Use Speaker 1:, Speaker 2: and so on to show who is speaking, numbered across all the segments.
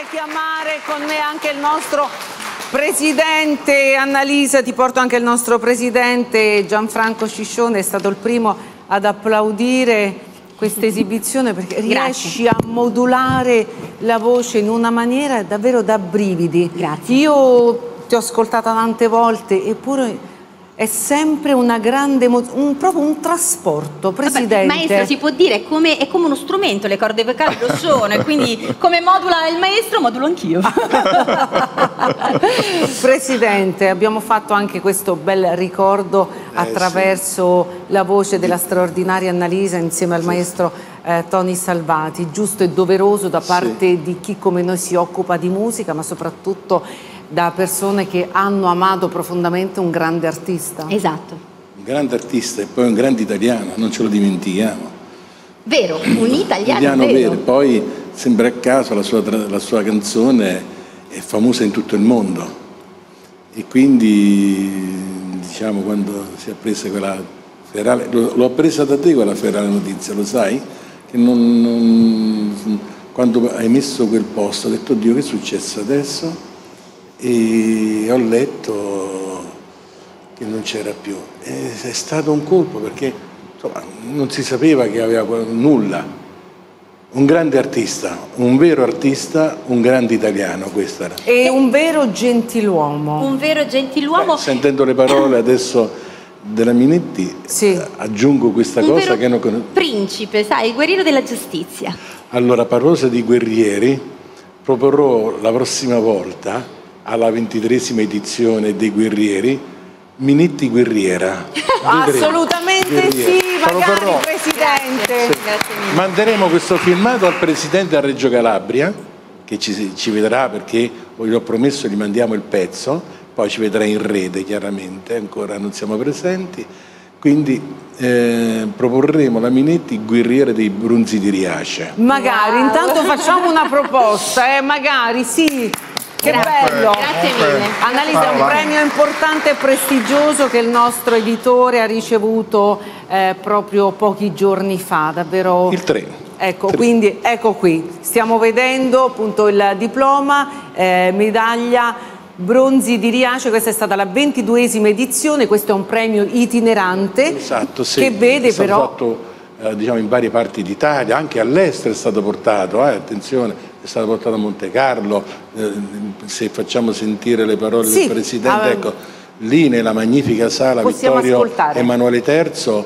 Speaker 1: chiamare con me anche il nostro presidente. Annalisa, ti porto anche il nostro presidente Gianfranco Sciscione, è stato il primo ad applaudire questa esibizione perché riesci a modulare la voce in una maniera davvero da brividi.
Speaker 2: Grazie.
Speaker 1: Io ti ho ascoltata tante volte, eppure è sempre una grande proprio un trasporto, Presidente.
Speaker 2: Vabbè, maestro, si può dire, è come uno strumento, le corde vocali lo sono, e quindi come modula il maestro, modulo anch'io.
Speaker 1: Presidente, abbiamo fatto anche questo bel ricordo attraverso la voce della straordinaria Annalisa insieme al maestro Tony Salvati, giusto e doveroso da parte di chi come noi si occupa di musica, ma soprattutto da persone che hanno amato profondamente un grande artista.
Speaker 2: Esatto.
Speaker 3: Un grande artista e poi un grande italiano, non ce lo dimentichiamo.
Speaker 2: Vero, un italiano vero.
Speaker 3: Poi sembra a caso la sua canzone è famosa in tutto il mondo e quando si è presa quella ferale, l'ho presa da te quella ferale notizia, lo sai? Che quando hai messo quel post ho detto oddio, che è successo adesso? E ho letto che non c'era più. È stato un colpo perché insomma, non si sapeva che aveva nulla. Un grande artista, un vero artista, un grande italiano, questo era.
Speaker 1: E un vero gentiluomo.
Speaker 2: Un vero gentiluomo.
Speaker 3: Sentendo le parole adesso della Minetti, aggiungo questa cosa che non conosco.
Speaker 2: Principe, sai, guerriero della giustizia.
Speaker 3: Allora, a proposito di guerrieri, proporrò la prossima volta alla 23esima edizione dei Guerrieri, Minetti Guerriera.
Speaker 1: Assolutamente sì, magari Presidente.
Speaker 2: Grazie mille.
Speaker 3: Manderemo questo filmato al Presidente a Reggio Calabria, che ci vedrà perché gli ho promesso gli mandiamo il pezzo, poi ci vedrà in rete chiaramente, ancora non siamo presenti, quindi proporremo la Minetti Guerriera dei Brunzi di Riace.
Speaker 1: Magari, intanto facciamo una proposta, magari sì. Che bello!
Speaker 2: Grazie mille.
Speaker 1: Annalisa, è un premio importante e prestigioso che il nostro editore ha ricevuto proprio pochi giorni fa, davvero.
Speaker 3: Il 3.
Speaker 1: Ecco, quindi ecco qui, stiamo vedendo appunto il diploma, medaglia Bronzi di Riace, questa è stata la 22esima edizione, questo è un premio itinerante,
Speaker 3: esatto, sì,
Speaker 1: che vede però...
Speaker 3: fatto diciamo in varie parti d'Italia, anche all'estero è stato portato, attenzione, è stato portato a Monte Carlo, se facciamo sentire le parole del Presidente, ecco, lì nella magnifica sala Vittorio Emanuele III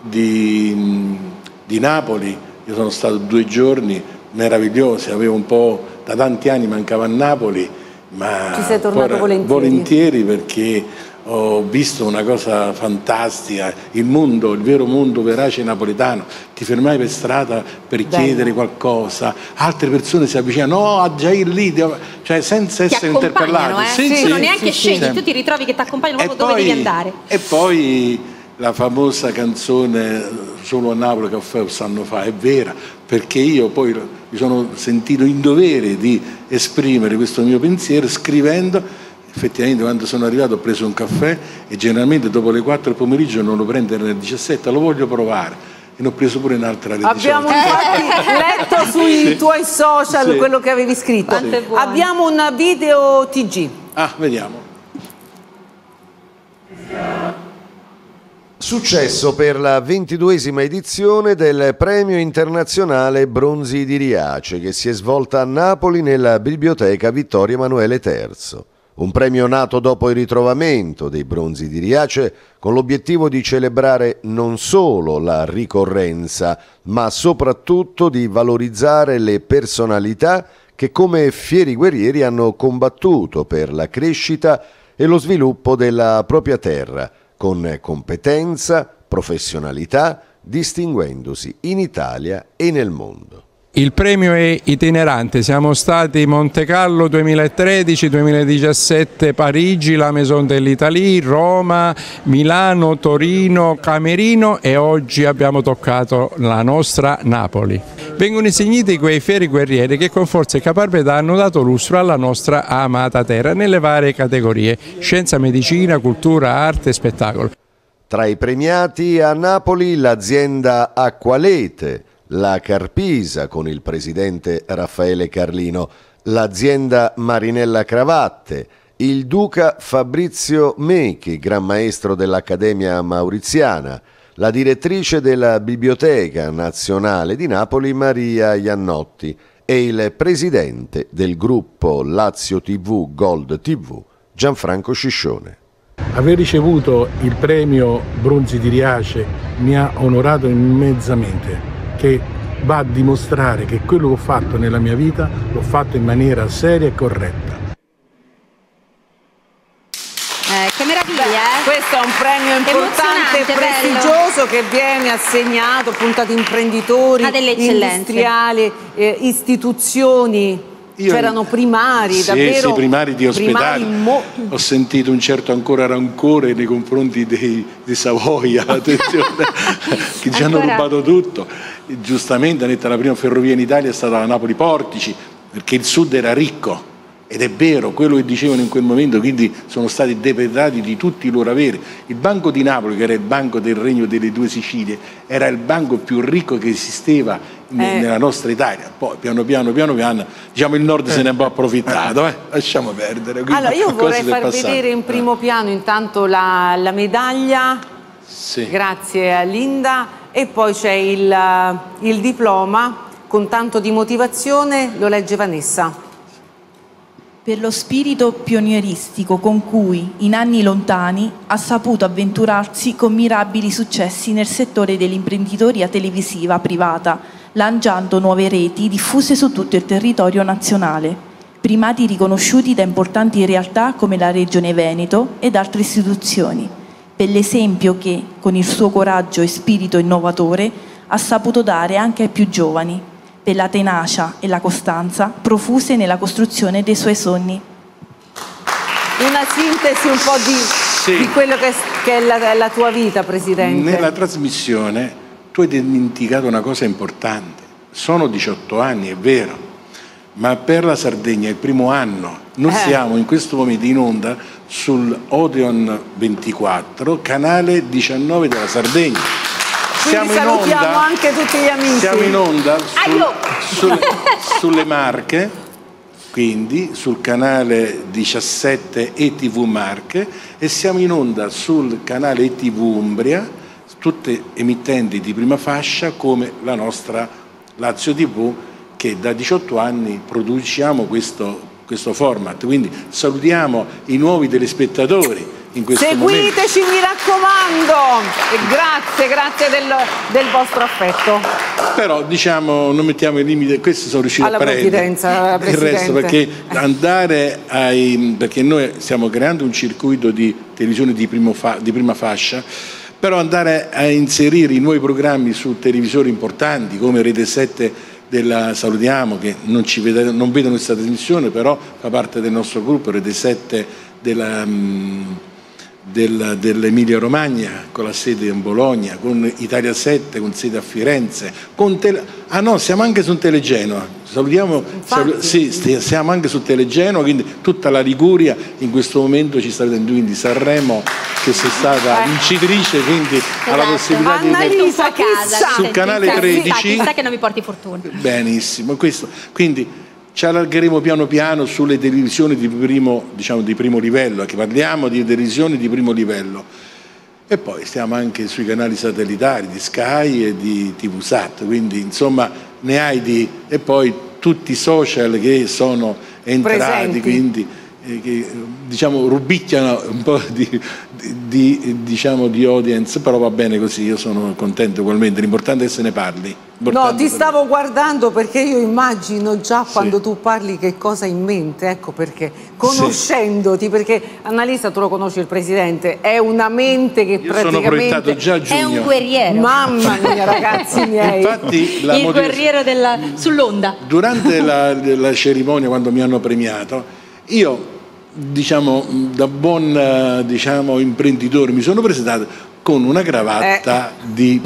Speaker 3: di Napoli, io sono stato 2 giorni meravigliosi, avevo un po', da tanti anni mancavo a Napoli, ma
Speaker 1: ci sei tornato
Speaker 3: volentieri perché ho visto una cosa fantastica, il vero mondo verace napoletano, ti fermai per strada per chiedere qualcosa, altre persone si avvicinano, no, a Jair lì, cioè senza essere interpellati.
Speaker 2: Non neanche scegli, tu ti ritrovi che ti accompagnano proprio dove devi andare.
Speaker 3: E poi la famosa canzone Solo a Napoli che ho fatto 1 anno fa è vera, perché io poi mi sono sentito in dovere di esprimere questo mio pensiero scrivendo. Effettivamente quando sono arrivato ho preso un caffè e generalmente dopo le 4 del pomeriggio non lo prendo alle 17, lo voglio provare e ne ho preso pure un'altra alle 18.
Speaker 1: Abbiamo infatti letto sui tuoi social quello che avevi scritto. Abbiamo un video TG.
Speaker 3: Vediamo.
Speaker 4: Successo per la 22esima edizione del Premio Internazionale Bronzi di Riace che si è svolta a Napoli nella Biblioteca Vittorio Emanuele III. Un premio nato dopo il ritrovamento dei Bronzi di Riace con l'obiettivo di celebrare non solo la ricorrenza, ma soprattutto di valorizzare le personalità che come fieri guerrieri hanno combattuto per la crescita e lo sviluppo della propria terra, con competenza, professionalità, distinguendosi in Italia e nel mondo.
Speaker 5: Il premio è itinerante, siamo stati Monte Carlo 2013, 2017 Parigi, la Maison de l'Italie, Roma, Milano, Torino, Camerino e oggi abbiamo toccato la nostra Napoli. Vengono insigniti quei fieri guerrieri che con forza e caparbietà hanno dato lustro alla nostra amata terra nelle varie categorie, scienza, medicina, cultura, arte e spettacolo.
Speaker 4: Tra i premiati a Napoli l'azienda Acqualete, la Carpisa con il presidente Raffaele Carlino, l'azienda Marinella Cravatte, il duca Fabrizio Mechi, gran maestro dell'Accademia Mauriziana, la direttrice della Biblioteca Nazionale di Napoli Maria Iannotti e il presidente del gruppo Lazio TV Gold TV Gianfranco Sciscione.
Speaker 3: Aver ricevuto il premio Bronzi di Riace mi ha onorato immensamente, che va a dimostrare che quello che ho fatto nella mia vita l'ho fatto in maniera seria e corretta.
Speaker 2: Che meraviglia, eh?
Speaker 1: Questo è un premio importante e prestigioso che viene assegnato appunto ad imprenditori, industriali, istituzioni. C'erano primari, davvero.
Speaker 3: Sì, primari di ospedali. Ho sentito un certo ancora rancore nei confronti di Savoia, attenzione, che ci hanno rubato tutto. Giustamente, ha detto, la prima ferrovia in Italia è stata la Napoli-Portici, perché il sud era ricco. Ed è vero, quello che dicevano in quel momento, quindi sono stati depredati di tutti i loro averi. Il Banco di Napoli, che era il banco del Regno delle Due Sicilie, era il banco più ricco che esisteva nella nostra Italia. Poi piano piano, diciamo il nord se ne è un po' approfittato, lasciamo perdere.
Speaker 1: Allora io vorrei far vedere in primo piano intanto la medaglia, sì. Grazie a Linda, e poi c'è il diploma con tanto di motivazione, lo legge Vanessa.
Speaker 6: Per lo spirito pionieristico con cui, in anni lontani, ha saputo avventurarsi con mirabili successi nel settore dell'imprenditoria televisiva privata, lanciando nuove reti diffuse su tutto il territorio nazionale, primati riconosciuti da importanti realtà come la Regione Veneto ed altre istituzioni, per l'esempio che, con il suo coraggio e spirito innovatore, ha saputo dare anche ai più giovani, per la tenacia e la costanza profuse nella costruzione dei suoi sogni.
Speaker 1: Una sintesi un po' di quello che è la tua vita, Presidente.
Speaker 3: Nella trasmissione tu hai dimenticato una cosa importante. Sono 18 anni, è vero, ma per la Sardegna è il primo anno. Noi siamo in questo momento in onda sul Odeon 24, canale 19 della Sardegna.
Speaker 1: Quindi salutiamo anche tutti gli amici.
Speaker 3: Siamo in onda sulle Marche, quindi sul canale 17 ETV Marche, e siamo in onda sul canale ETV Umbria, tutte emittenti di prima fascia come la nostra Lazio TV, che da 18 anni produciamo questo format. Quindi salutiamo i nuovi telespettatori.
Speaker 1: Seguiteci, mi raccomando, e grazie del vostro affetto.
Speaker 3: Però diciamo non mettiamo i limiti, questi sono riusciti a prendere il resto, perché perché noi stiamo creando un circuito di televisione di prima fascia, però andare a inserire i nuovi programmi su televisori importanti come Rete 7 salutiamo, che non vedono questa trasmissione, però fa parte del nostro gruppo, Rete 7 dell'Emilia Romagna, con la sede in Bologna, con Italia 7 con sede a Firenze, siamo anche su Telegenoa, salutiamo, siamo anche su Telegenoa, quindi tutta la Liguria in questo momento ci sta vedendo, quindi Sanremo, che sei stata vincitrice, quindi ha la possibilità di vedere sul canale 13.
Speaker 2: Chissà che non mi porti fortuna.
Speaker 3: Benissimo, quindi ci allargheremo piano piano sulle televisioni di primo livello, che parliamo di televisioni di primo livello, e poi stiamo anche sui canali satellitari di Sky e di TVSAT, quindi insomma ne hai e poi tutti i social che sono entrati, presenti. Quindi che diciamo rubicchiano un po' di audience, però va bene così, io sono contento ugualmente, l'importante è che se ne parli.
Speaker 1: No, ti stavo guardando perché io immagino già quando tu parli che cosa hai in mente, ecco perché, conoscendoti, perché Annalisa, tu lo conosci il Presidente, è una mente che io praticamente
Speaker 3: sono proiettato già a giugno.
Speaker 2: È un guerriero.
Speaker 1: Mamma mia, ragazzi miei.
Speaker 3: Infatti,
Speaker 2: il guerriero sull'onda.
Speaker 3: Durante la cerimonia, quando mi hanno premiato, io da buon imprenditore mi sono presentato con una cravatta di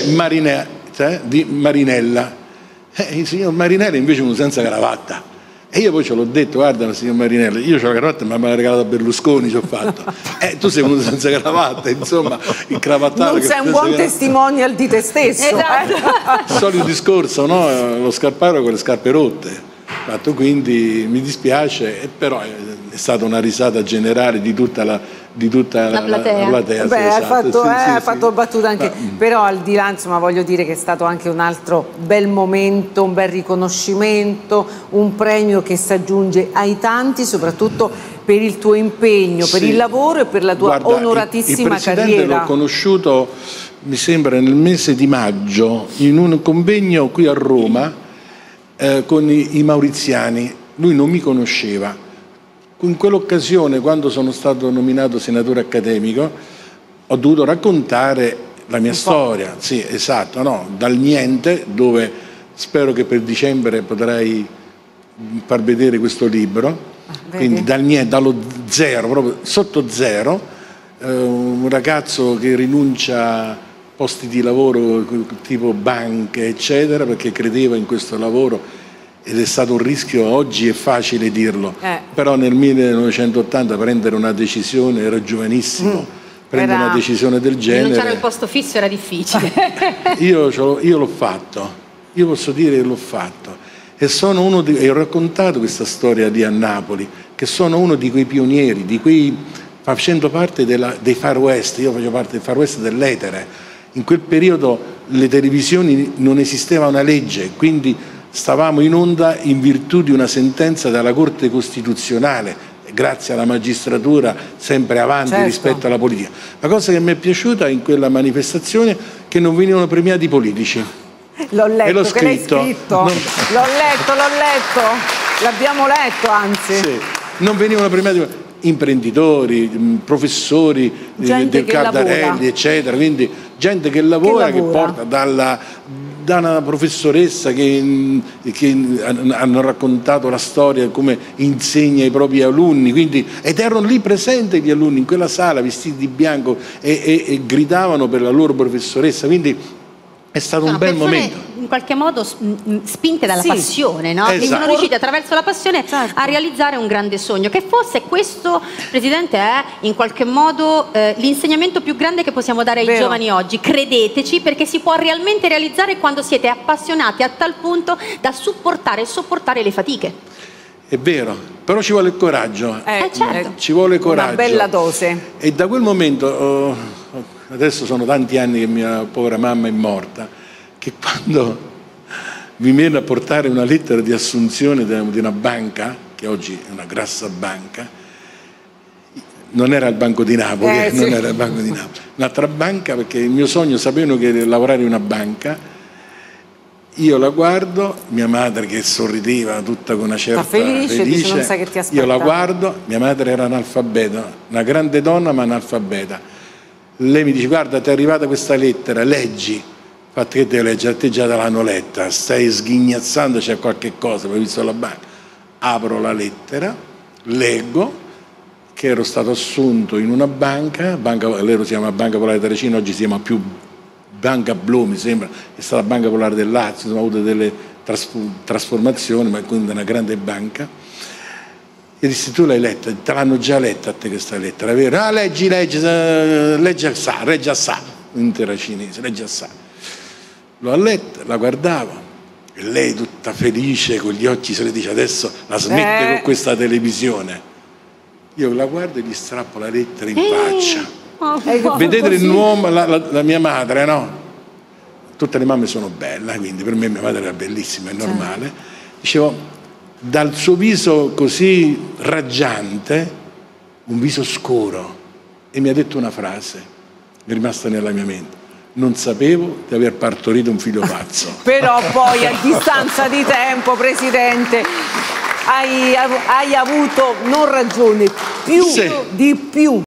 Speaker 3: Marinella, il signor Marinella invece uno senza cravatta, e io poi ce l'ho detto: guarda signor Marinella, io ho la cravatta ma me l'ha regalata Berlusconi, ci ho fatto tu sei venuto senza cravatta, insomma il cravattato
Speaker 1: non sei un buon testimonial di te stesso.
Speaker 3: Il solito discorso, no? Lo scarparo con le scarpe rotte. fatto, quindi mi dispiace, però è stata una risata generale di tutta la platea.
Speaker 1: Beh,
Speaker 3: esatto.
Speaker 1: hai fatto battuta anche, però al di là, insomma, voglio dire che è stato anche un altro bel momento, un bel riconoscimento, un premio che si aggiunge ai tanti, soprattutto per il tuo impegno, per il lavoro e per la tua onoratissima
Speaker 3: il Presidente
Speaker 1: carriera.
Speaker 3: l'ho conosciuto, mi sembra, nel mese di maggio, in un convegno qui a Roma con i mauriziani. Lui non mi conosceva. In quell'occasione, quando sono stato nominato senatore accademico, ho dovuto raccontare la mia storia. Sì, esatto, no? Dal niente, dove spero che per dicembre potrai far vedere questo libro. Quindi dal niente, dallo zero, proprio sotto zero, un ragazzo che rinuncia a posti di lavoro tipo banche, eccetera, perché credeva in questo lavoro, ed è stato un rischio. Oggi è facile dirlo, però nel 1980 prendere una decisione, era giovanissimo, prendere una decisione del genere.
Speaker 2: Rinunciare al posto fisso era difficile.
Speaker 3: Io l'ho fatto, io posso dire che l'ho fatto. E sono uno e ho raccontato questa storia lì a Napoli, che sono uno di quei pionieri, facendo parte dei Far West. Io facevo parte del Far West dell'etere. In quel periodo le televisioni non esisteva una legge, quindi stavamo in onda in virtù di una sentenza della Corte Costituzionale, grazie alla magistratura sempre avanti rispetto alla politica. La cosa che mi è piaciuta in quella manifestazione è che non venivano premiati i politici.
Speaker 1: L'ho letto,
Speaker 3: e l'ho
Speaker 1: che l'hai
Speaker 3: scritto.
Speaker 1: scritto. L'ho letto, l'abbiamo letto, anzi.
Speaker 3: Sì. Non venivano premiati imprenditori, professori del Cardarelli, eccetera, quindi gente che lavora, che porta da una professoressa che hanno raccontato la storia, come insegna ai propri alunni, ed erano lì presenti gli alunni in quella sala vestiti di bianco e gridavano per la loro professoressa, quindi è stato un bel momento.
Speaker 2: In qualche modo spinte dalla passione, no?
Speaker 3: Esatto.
Speaker 2: E sono riusciti attraverso la passione a realizzare un grande sogno, che forse questo, Presidente, è in qualche modo l'insegnamento più grande che possiamo dare ai giovani oggi. Credeteci, perché si può realmente realizzare quando siete appassionati a tal punto da supportare e sopportare le fatiche.
Speaker 3: È vero, però ci vuole il coraggio.
Speaker 2: Certo.
Speaker 3: Ci vuole coraggio.
Speaker 1: Una bella dose.
Speaker 3: E da quel momento, adesso sono tanti anni che mia povera mamma è morta, che quando mi viene a portare una lettera di assunzione di una banca, che oggi è una grassa banca, non era il Banco di Napoli, non era il Banco di Napoli, un'altra banca, perché il mio sogno, sapevano che lavorare in una banca. Io la guardo, mia madre che sorrideva tutta con una certa
Speaker 1: felice, dice, non sai che ti aspetta.
Speaker 3: Io la guardo, mia madre era analfabeta, una grande donna ma analfabeta. Lei mi dice: guarda, ti è arrivata questa lettera, leggi. Infatti, che te leggi? A te già te l'hanno letta, stai sghignazzando, c'è qualche cosa, poi ho visto la banca. Apro la lettera, leggo che ero stato assunto in una banca, all'epoca si chiama Banca Popolare Terracina, oggi si chiama più Banca Blu, mi sembra, è stata la Banca Popolare del Lazio, sono avuto delle trasformazioni, ma quindi una grande banca. E dissi: tu l'hai letta? Te l'hanno già letta a te questa lettera, vero? Ah, leggi assai, in terracinese, leggi assai. L'ho letta, la guardavo, e lei tutta felice, con gli occhi, se le dice: adesso la smette con questa televisione. Io la guardo e gli strappo la lettera in faccia. Vedete l'uomo, la mia madre, no? Tutte le mamme sono belle, quindi per me mia madre era bellissima, è normale. Dicevo, dal suo viso così raggiante, un viso scuro, e mi ha detto una frase, è rimasta nella mia mente: non sapevo di aver partorito un figlio pazzo.
Speaker 1: Però poi, a distanza di tempo, Presidente, hai avuto non ragione, di più